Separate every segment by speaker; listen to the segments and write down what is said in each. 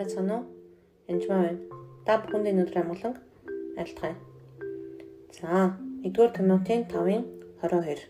Speaker 1: байцгаана уу? Янжмаа байна. Та бүхэндээ өнөөдөр амгалан айлтгая. За, 1-р Тимотийн 5:22.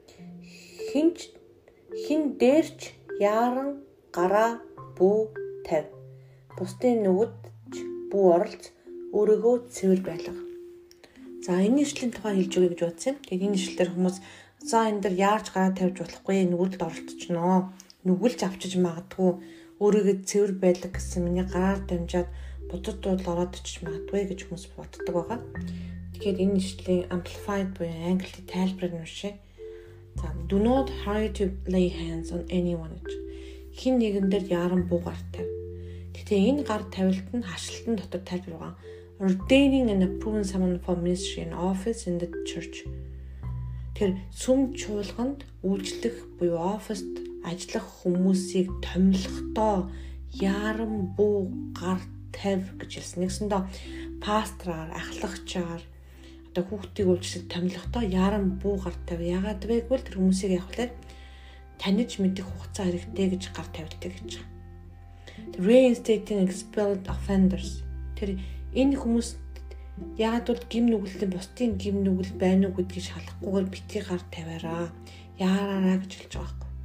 Speaker 1: Хин дээрч яаран гараа бүү тавь. Бусдын нүгдч бүү оролц өөрийгөө цэвэр байлга. За, энэ ишлэлийн тухай хэлж өгье гэж бодсон юм. Тэгээд энэ ишлэлээр хүмүүс за энэ дэр яарч гараа тавьж болохгүй, нүгдэлд оролцчихноо. Нүгэлж авчиж магадгүй, өөрийгөө цэвэр байлга гэсэн миний гараар дамжаад бодод дуудал ороод очиж магадгүй гэж хүмүүс боддог байгаа. Тэгэхээр энэ ишлэлийн amplified буюу англитэй тайлбарыг уншъя. За, do not hurry to lay hands on anyone. Хин нэгэн дээр яаран буу гар тавь. Гэхдээ энэ гар тавилт нь хашлтан дотор тайлбар байгаа. Ordaining and approving someone for ministry and office in the church. Тэр сүм чуулганд үйлчлэх буюу оффист ажиллах хүмүүсийг томилохдоо яаран буу гар тавь гэж хэлсэн. Нэгсэндээ пастраар, ахлагчаар одоо хүүхдийг үйлчлэх томилохдоо яаран буу гар тавь. Яагаад вэ гэвэл тэр хүмүүсийг яг хэлээд таньж мэдэх хугацаа хэрэгтэй гэж гар тавьдаг гэж байна. Reinstating expelled offenders. Тэр энэ хүмүүс яагаад бол гим нүгэлтийн бусдын гим нүгэл байна уу гэдгийг шалахгүйгээр битгий гар тавиараа. Яараараа гэж хэлж байгаа юм.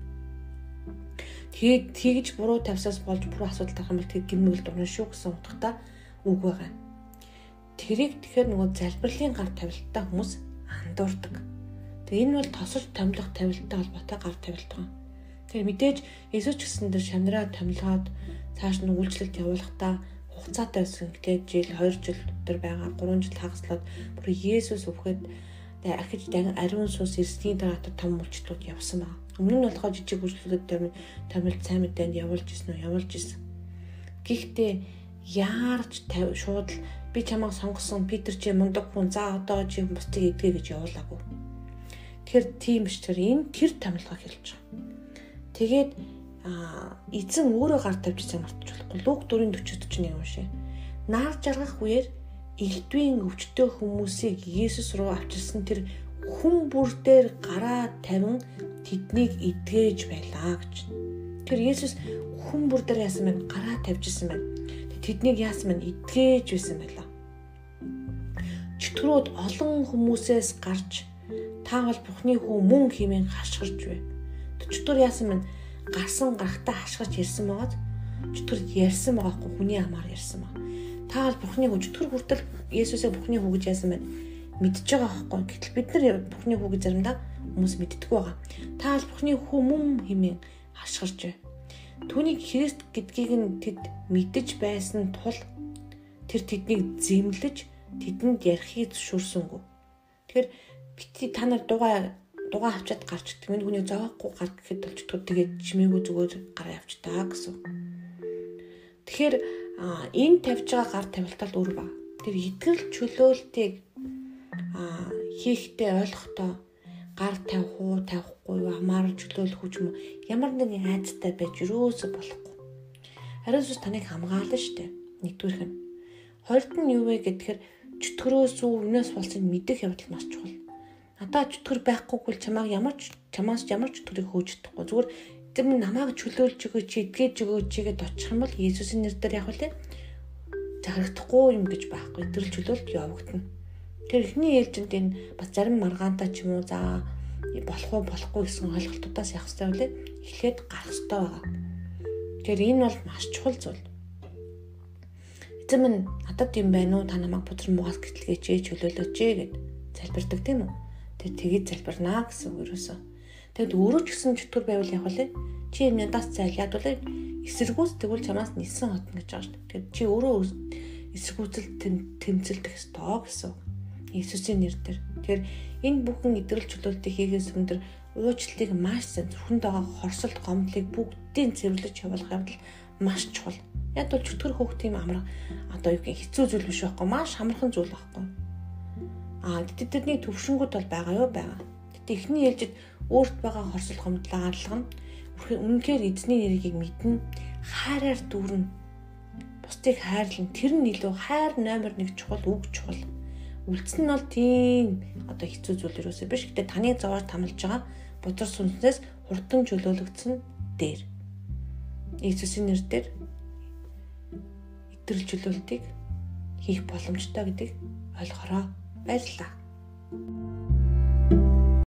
Speaker 1: Тэгээд тэгж буруу тавьсаас болж буруу асуудал тарах юм бол тэг гим нүгэл дурна шүү гэсэн утгатай үг байгаа. Тэрийг тэгэхээр нөгөө залбирлын гар тавилттай хүмүүс андуурдаг. Тэг энэ бол тосож томилох тавилттай холбоотой гар тавилт байна. Тэр мэдээж Есүс ч гэсэн тэр шамнараа томилгоод цааш нь үйлчлэлт явуулахдаа хугацаатай байсан. Гэтэ жил 2 жил өдөр байгаа 3 жил хагаслаад бүр Есүс өвхөд ахиж ариун сүнс ирсний дараа том үйлчлэлүүд явсан байна. Өмнө нь болохоор жижиг үйлчлэлүүд томилт сайн мэдээнд явуулж исэн. Гэхдээ яарч шууд би чамайг сонгосон Питер чи мундаг хүн за одоо чи бусдыг эдгээ гэж явуулаагүй. Тэгэхээр тийм биш тэр томилгоо хэлж байгаа. Тэгээд эзэн өөрөө гар тавьчихсан мартаж болохгүй. Луг 4:40-41 уншъя. Наар жаргах үеэр элдвийн өвчтөе хүмүүсийг Есүс руу авчирсан тэр хүн бүр дээр гараа тавин тэднийг эдгэж байлаа гэж. Тэр Есүс хүн бүр дээр яасан байна? Гараа тавьжсэн байна. Тэднийг яасан байна? Эдгэж байсан байлаа. Чөтгөрүүд олон хүмүүсээс гарч та бол Бурхны хүү мөн хэмээн хашгирч бай. Чөтгөр яасан байна? Гарсан гарахтаа хашгирч ярьсан байгаад чөтгөр ярьсан байгаахгүй хүний амаар ярьсан баг. Та бол Бурхны хүү чөтгөр хүртэл Есүсээ Бурхны хүү гэж яасан байна? Мэдж байгаа байхгүй. Гэтэл бид нар Бурхны хүү гэж заримдаа хүмүүс мэддэг байгаа. Та бол Бурхны хүү мөн хэмээн хашгирч бай. Түүнийг Христ гэдгийг нь тэд мэдэж байсан тул тэр тэднийг зэмлэж тэдэнд ярихыг зөвшөөрсөнгүй. Тэгэхээр бити та нар дугаа авчаад гарч идэх. Миний хүний зовоохгүй гар гэхэд бол чөтгөр тэгээд чимээгүй зүгээр гараа авчтаа гэсэн. Тэгэхээр энэ тавьж байгаа гар тавилтал өөр ба. Тэр итгэл чөлөөлтийг хийхдээ ойлгохдоо гар тавих уу, тавихгүй юу, хамаар чөлөөлөх үү юм уу ямар нэгэн айцтай байж юусоо болохгүй. Харин зүс таныг хамгаална штэ. Нэгдүгээрх нь. Хоёрд нь юу вэ гэхээр чөтгөрөөс өвнөөс болсон мэдэх явдал маш чухал. Надад чөтгөр байхгүй бол чамаас ямар чөтгөрийг хөөж чадахгүй. Зүгээр тэр намайг чөлөөлж өгөөч, эдгэж өгөөч гэгээд очих юм бол Есүсийн нэрээр яг үлээ зарагдахгүй юм гэж байхгүй. Итгэл чөлөөлт явагдана. Тэр ихний ээлжинд энэ бас зарим маргаантай ч юм уу за болохгүй гэсэн ойлголтуудаас явах хэрэгтэй үлээ эхлээд гарах хэрэгтэй байгаа. Тэгэхээр энэ бол маш чухал зүйл. Эзэн минь надад юм байна уу? Та намайг бузар муугаас гэтлгээч, чөлөөлөөч гэд залбирдаг тийм үү? Тэгээд залбирнаа гэсэн үг ерөөсөө. Тэгэд өөрөө ч гэсэн чөтгөр байвал яг үлээ чи надаас зайлаад үлээ эсэргүүц тэгвэл чамаас нисэн хотно гэж байгаа шүү дээ. Тэгээд чи өөрөө эсэргүүцэл тэмцэлдэх ёстой гэсэн үг. Иесусийн нэрээр. Тэгэхээр энэ бүхэн итгэл чөлөөлтийг хийгээс өндөр уучлалыг маш сайн зөвхөн байгаа хорсолт гомдлыг бүгдийг цэвэрлэж явуулах явдал маш чухал. Яг бол чөтгөр хөөх тийм амар одоо юу гэх хэцүү зүйл биш байхгүй маш хамархан зүйл байхгүй. Тэдний төвшингүүд бол байгаа юу байгаа. Тэгтээ эхний ээлжид өөрт байгаа хорсол гомдлоо гаргалгана. Үнэхээр эзний нэрийг мэднэ, хайраар дүүрнэ. Бусдыг хайрлна. Тэр нь илүү хайр номер 1 чухал, үг чухал. Үлдсэн нь бол тийм одоо хэцүү зүйл юусоо биш. Гэтэ таны зовоор тамилж байгаа бузар сүнснээс хурдан чөлөөлөгдсөн дээр. Иесусийн нэрээр итгэл чөлөөлтийг хийх боломжтой гэдгийг ойлгороо. Баярлалаа.